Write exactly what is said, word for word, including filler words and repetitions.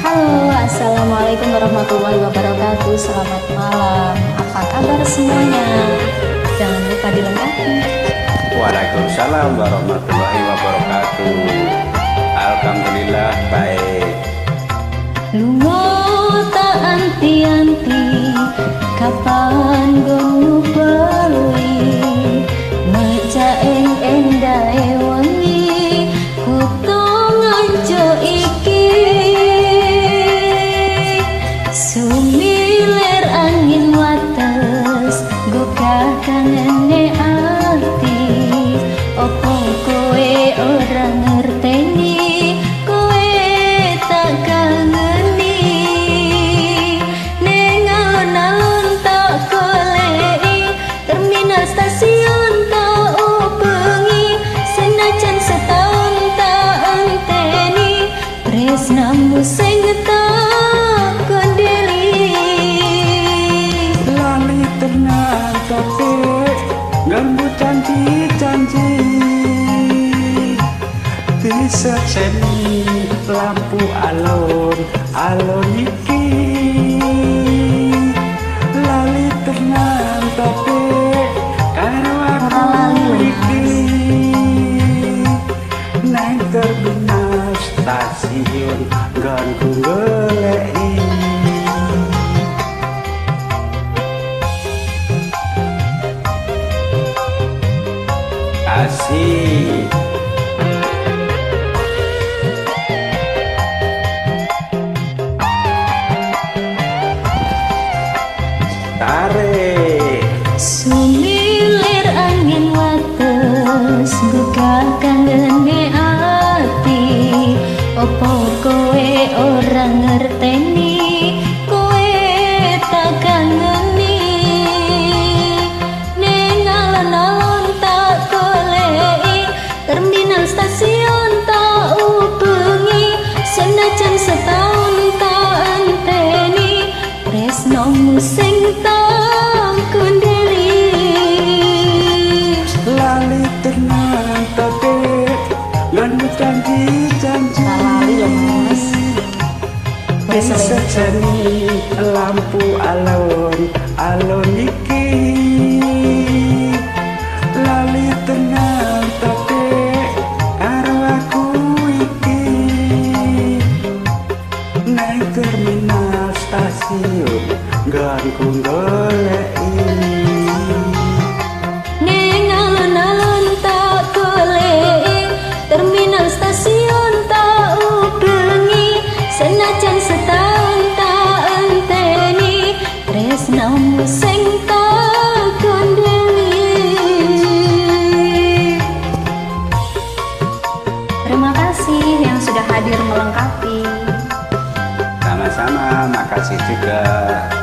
Halo, assalamualaikum warahmatullahi wabarakatuh. Selamat malam. Apa kabar semuanya? Jangan lupa dilengkapi. Waalaikumsalam warahmatullahi wabarakatuh. Alhamdulillah baik. Lungo tak anti-anti, kapan gue beli maca eng endae wangi kutong anjo iki. Sumilir angin wates gokah kangen ati, opo kowe ora ngerteni, kowe tak kangeni. Ning alun-alun tak goleki, terminal stasiun tak ubengi, senajan setahun tak anteni, tresnamu sing tak kondeli. Lali tenang tapi nganggo janji-janji, bisa ceni lampu alon alon iki. Lali tenang tapi karo aku iki, nang terminal stasiun nganggo goleki. Asik. Tarik. Sumilir angin wates gugah kangene ati, opo kowe ora ngerteni, kowe tak kangeni. Ning alon-alon tak goleki, terminal stasiun tak ubengi, senajan setahun tak anteni, tresnomu sing tak kondeli. Lali tenang tapi nganggo janji-janji. Lali ya, Mas. Bisa ceni lampu alon alon iki. Lali tenang tapi karo aku iki, nang terminal stasiun nganggo goleki. Ning alun-alun tak goleki, terminal stasiun tak ubengi, senajan setahun tak anteni, tresnamu sing tak kondeli. Terima kasih yang sudah hadir melengkapi. Sama-sama, makasih juga.